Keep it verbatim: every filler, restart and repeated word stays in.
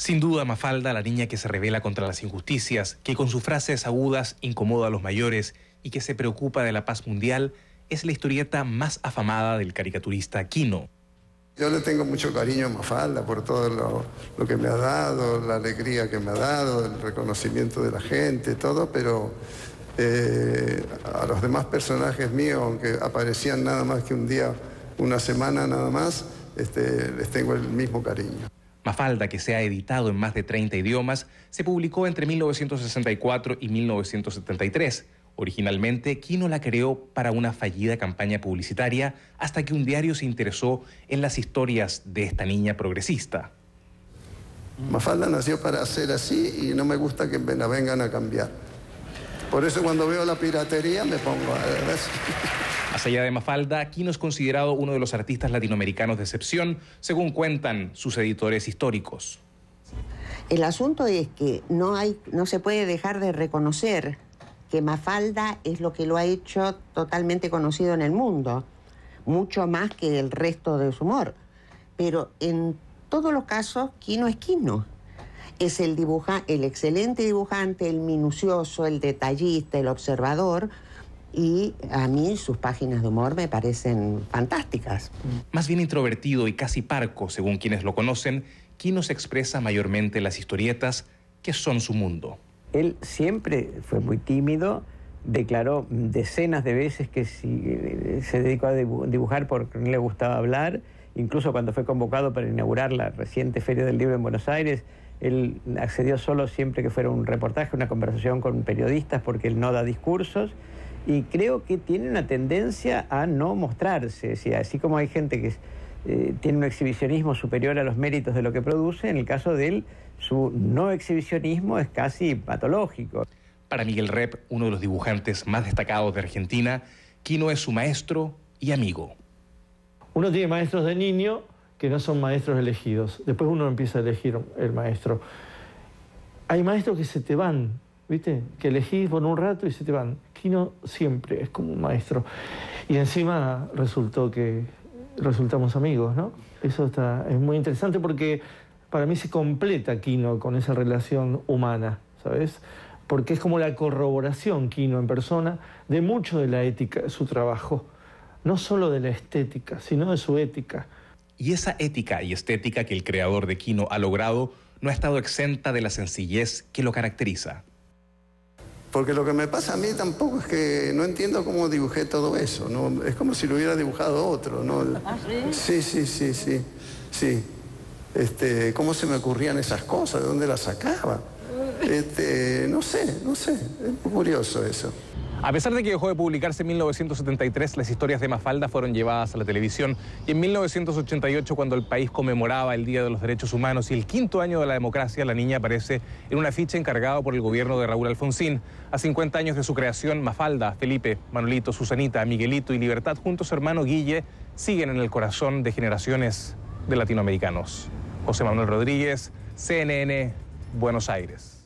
Sin duda, Mafalda, la niña que se rebela contra las injusticias, que con sus frases agudas incomoda a los mayores y que se preocupa de la paz mundial, es la historieta más afamada del caricaturista Quino. Yo le tengo mucho cariño a Mafalda por todo lo, lo que me ha dado, la alegría que me ha dado, el reconocimiento de la gente, todo, pero eh, a los demás personajes míos, aunque aparecían nada más que un día, una semana nada más, este, les tengo el mismo cariño. Mafalda, que se ha editado en más de treinta idiomas, se publicó entre mil novecientos sesenta y cuatro y mil novecientos setenta y tres. Originalmente, Quino la creó para una fallida campaña publicitaria hasta que un diario se interesó en las historias de esta niña progresista. Mafalda nació para ser así y no me gusta que me la vengan a cambiar. Por eso cuando veo la piratería me pongo a ver. Más allá de Mafalda, Quino es considerado uno de los artistas latinoamericanos de excepción, según cuentan sus editores históricos. El asunto es que no, hay, no se puede dejar de reconocer que Mafalda es lo que lo ha hecho totalmente conocido en el mundo, mucho más que el resto de su humor. Pero en todos los casos, Quino es Quino. Es el, dibuja, el excelente dibujante, el minucioso, el detallista, el observador, y a mí sus páginas de humor me parecen fantásticas. Más bien introvertido y casi parco, según quienes lo conocen, Quino se expresa mayormente en las historietas, que son su mundo. Él siempre fue muy tímido, declaró decenas de veces que si se dedicó a dibujar porque no le gustaba hablar. Incluso cuando fue convocado para inaugurar la reciente Feria del Libro en Buenos Aires, él accedió solo siempre que fuera un reportaje, una conversación con periodistas, porque él no da discursos. Y creo que tiene una tendencia a no mostrarse. O sea, así como hay gente que eh, tiene un exhibicionismo superior a los méritos de lo que produce, en el caso de él, su no exhibicionismo es casi patológico. Para Miguel Rep, uno de los dibujantes más destacados de Argentina, Quino es su maestro y amigo. Uno tiene maestros de niño que no son maestros elegidos. Después uno empieza a elegir el maestro. Hay maestros que se te van, ¿viste? Que elegís por un rato y se te van. Quino siempre es como un maestro. Y encima resultó que resultamos amigos, ¿no? Eso está, es muy interesante porque para mí se completa Quino con esa relación humana, ¿sabes? Porque es como la corroboración, Quino en persona, de mucho de la ética de su trabajo. No solo de la estética, sino de su ética. Y esa ética y estética que el creador de Quino ha logrado no ha estado exenta de la sencillez que lo caracteriza. Porque lo que me pasa a mí tampoco es que no entiendo cómo dibujé todo eso, ¿no? Es como si lo hubiera dibujado otro, ¿no? ¿Ah, sí? Sí, sí, sí, sí, sí. Este, ¿cómo se me ocurrían esas cosas? ¿De dónde las sacaba? Este, no sé, no sé, es muy curioso eso. A pesar de que dejó de publicarse en mil novecientos setenta y tres, las historias de Mafalda fueron llevadas a la televisión, y en mil novecientos ochenta y ocho, cuando el país conmemoraba el Día de los Derechos Humanos y el quinto año de la democracia, la niña aparece en un afiche encargado por el gobierno de Raúl Alfonsín. A cincuenta años de su creación, Mafalda, Felipe, Manolito, Susanita, Miguelito y Libertad, junto a su hermano Guille, siguen en el corazón de generaciones de latinoamericanos. José Manuel Rodríguez, C N N, Buenos Aires.